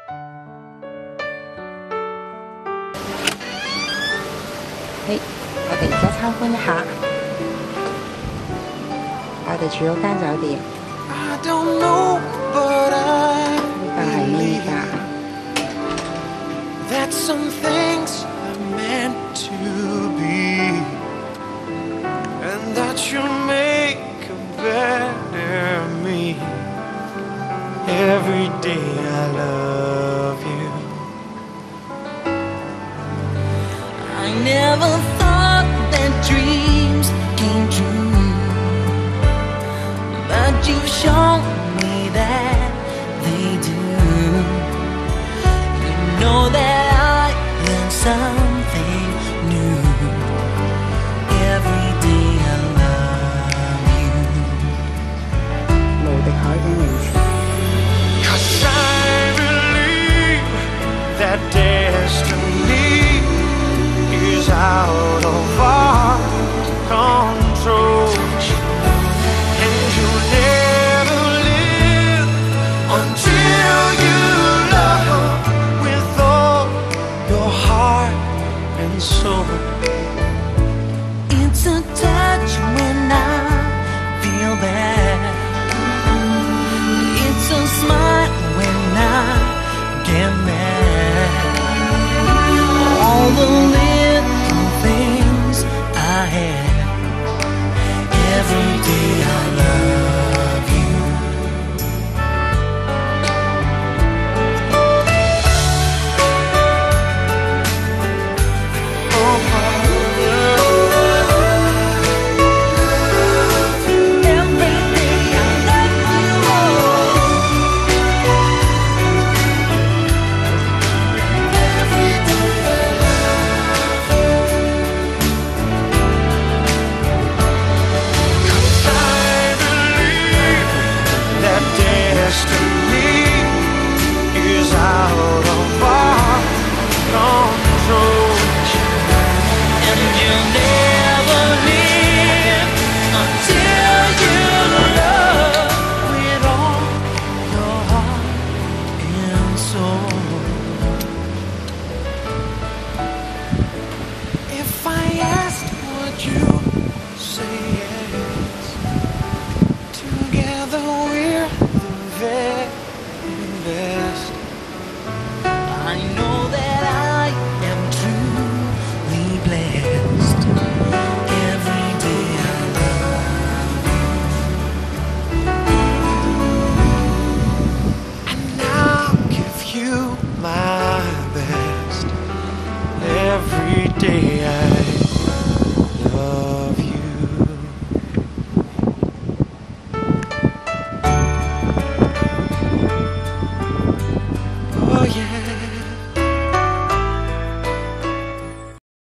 我哋而家參觀一下我哋住嗰間酒店。呢個係 mini bar。 That some things are meant to be, and that you'll make a better me. Every day I love you. I never thought that dreams came true, but you've shown me that they do. You know that I learned something new. Every day I love you. 無敵海景名詞。 'Cause I believe that destiny is out of our control, and you'll never live until you love with all your heart and soul. It's a touch when I feel bad. It's a smile when I get mad. All the little things I had. Every day I love you. Every day I love I believe that destiny is out of our control, and you'll never live until you love with all your heart and soul. if I asked, would you say yes? Together we're the very best. I know that I am truly blessed. Every day I love you. And I'll give you my best. Every day I